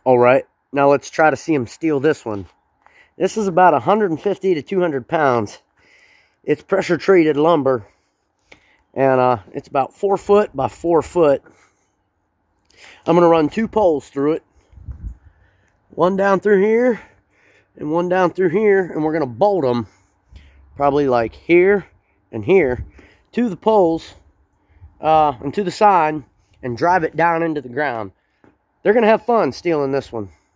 All right, now let's try to see him steal this one. This is about 150 to 200 pounds. It's pressure treated lumber, and it's about 4 foot by 4 foot. I'm going to run 2 poles through it. One down through here and one down through here, and we're going to bolt them probably like here and here to the poles and to the side and drive it down into the ground. They're going to have fun stealing this one.